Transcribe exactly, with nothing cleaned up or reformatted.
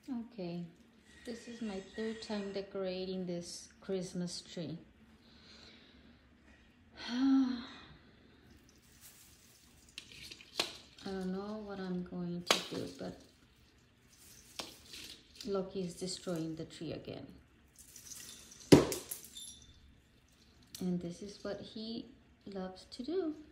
Okay, this is my third time decorating this Christmas tree. I don't know what I'm going to do, but Loki is destroying the tree again. And this is what he loves to do.